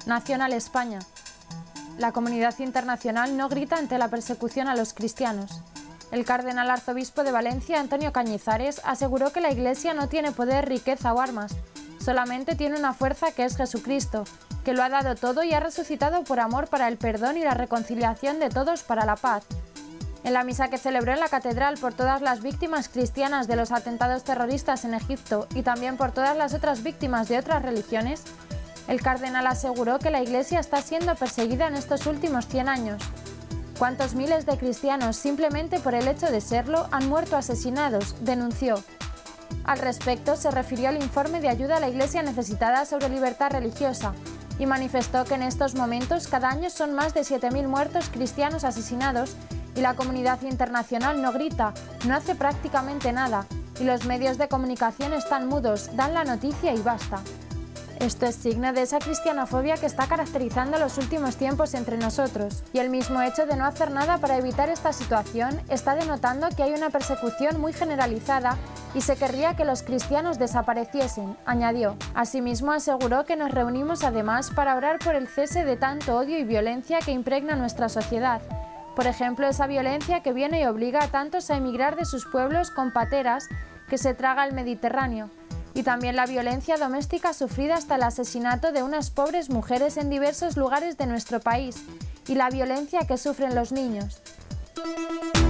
Nacional España. La comunidad internacional no grita ante la persecución a los cristianos. El cardenal arzobispo de Valencia, Antonio Cañizares, aseguró que la Iglesia no tiene poder, riqueza o armas, solamente tiene una fuerza que es Jesucristo, que lo ha dado todo y ha resucitado por amor para el perdón y la reconciliación de todos para la paz. En la misa que celebró en la catedral por todas las víctimas cristianas de los atentados terroristas en Egipto y también por todas las otras víctimas de otras religiones, el cardenal aseguró que la Iglesia está siendo perseguida en estos últimos 100 años. ¿Cuántos miles de cristianos, simplemente por el hecho de serlo, han muerto asesinados?, denunció. Al respecto, se refirió al informe de ayuda a la Iglesia necesitada sobre libertad religiosa y manifestó que en estos momentos cada año son más de 7.000 muertos cristianos asesinados y la comunidad internacional no grita, no hace prácticamente nada y los medios de comunicación están mudos, dan la noticia y basta. Esto es signo de esa cristianofobia que está caracterizando los últimos tiempos entre nosotros, y el mismo hecho de no hacer nada para evitar esta situación está denotando que hay una persecución muy generalizada y se querría que los cristianos desapareciesen, añadió. Asimismo, aseguró que nos reunimos además para orar por el cese de tanto odio y violencia que impregna nuestra sociedad. Por ejemplo, esa violencia que viene y obliga a tantos a emigrar de sus pueblos con pateras que se traga el Mediterráneo. Y también la violencia doméstica sufrida hasta el asesinato de unas pobres mujeres en diversos lugares de nuestro país y la violencia que sufren los niños.